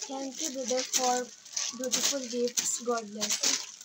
Thank you, brother, for beautiful gifts. God bless you.